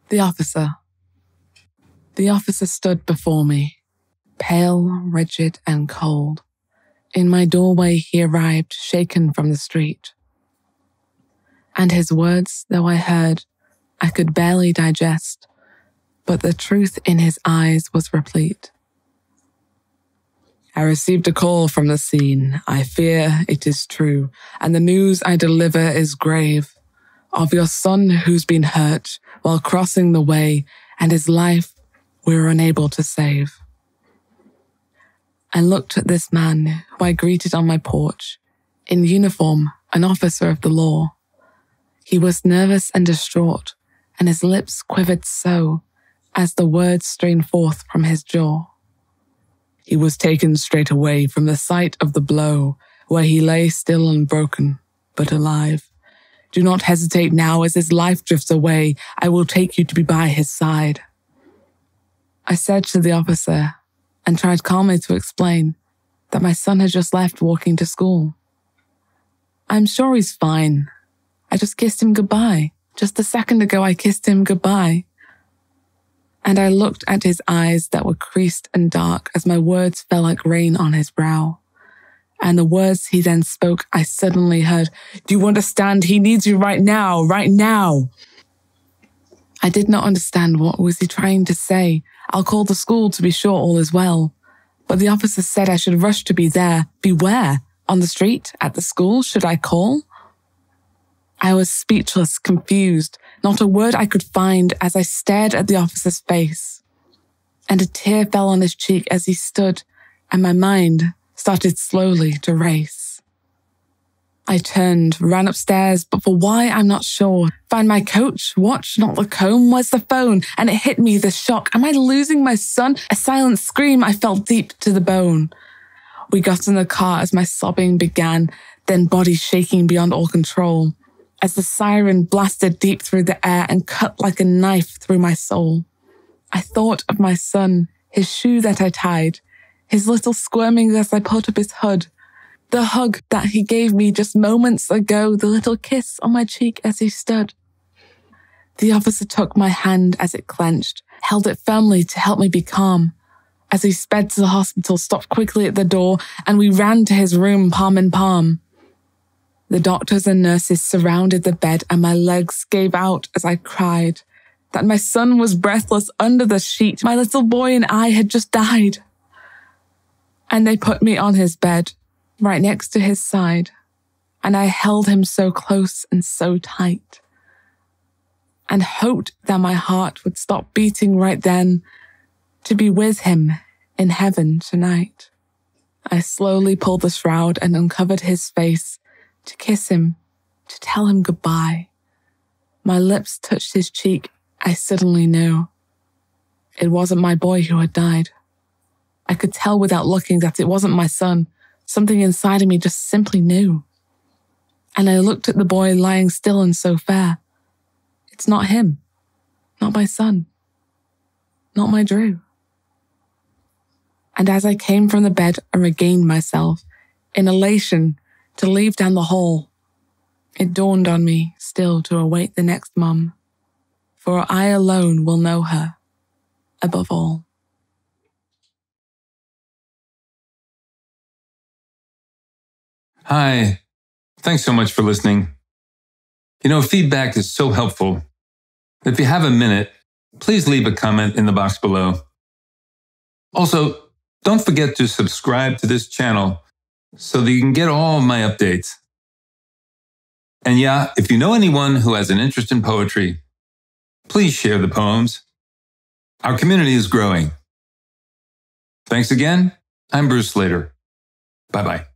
The officer. The officer stood before me, pale, rigid, and cold. In my doorway he arrived, shaken from the street. And his words, though I heard, I could barely digest, but the truth in his eyes was replete. I received a call from the scene. I fear it is true, and the news I deliver is grave, of your son who's been hurt while crossing the way, and his life we were unable to save. I looked at this man who I greeted on my porch, in uniform, an officer of the law. He was nervous and distraught, and his lips quivered so as the words strained forth from his jaw. He was taken straight away from the site of the blow, where he lay still and broken, but alive. Do not hesitate now as his life drifts away. I will take you to be by his side. I said to the officer, and tried calmly to explain, that my son had just left walking to school. I'm sure he's fine. I just kissed him goodbye. Just a second ago I kissed him goodbye. And I looked at his eyes that were creased and dark as my words fell like rain on his brow. And the words he then spoke, I suddenly heard, do you understand? He needs you right now, right now. I did not understand what was he trying to say. I'll call the school to be sure all is well. But the officer said I should rush to be there. Be where? On the street? At the school? Should I call? I was speechless, confused, not a word I could find as I stared at the officer's face. And a tear fell on his cheek as he stood, and my mind started slowly to race. I turned, ran upstairs, but for why I'm not sure. Find my coach, watch, not the comb, where's the phone? And it hit me, the shock. Am I losing my son? A silent scream I felt deep to the bone. We got in the car as my sobbing began, then body shaking beyond all control, as the siren blasted deep through the air and cut like a knife through my soul. I thought of my son, his shoe that I tied, his little squirming as I put up his hood, the hug that he gave me just moments ago, the little kiss on my cheek as he stood. The officer took my hand as it clenched, held it firmly to help me be calm. As he sped to the hospital, stopped quickly at the door, and we ran to his room palm in palm. The doctors and nurses surrounded the bed and my legs gave out as I cried that my son was breathless under the sheet. My little boy and I had just died. And they put me on his bed, right next to his side, and I held him so close and so tight, and hoped that my heart would stop beating right then to be with him in heaven tonight. I slowly pulled the shroud and uncovered his face, to kiss him, to tell him goodbye. My lips touched his cheek. I suddenly knew. It wasn't my boy who had died. I could tell without looking that it wasn't my son. Something inside of me just simply knew. And I looked at the boy lying still and so fair. It's not him. Not my son. Not my Drew. And as I came from the bed and regained myself, in elation, to leave down the hall, it dawned on me still to await the next mum, for I alone will know her, above all. Hi, thanks so much for listening. Feedback is so helpful. If you have a minute, please leave a comment in the box below. Also, don't forget to subscribe to this channel so that you can get all of my updates. And yeah, if you know anyone who has an interest in poetry, please share the poems. Our community is growing. Thanks again. I'm Bruce Slater. Bye-bye.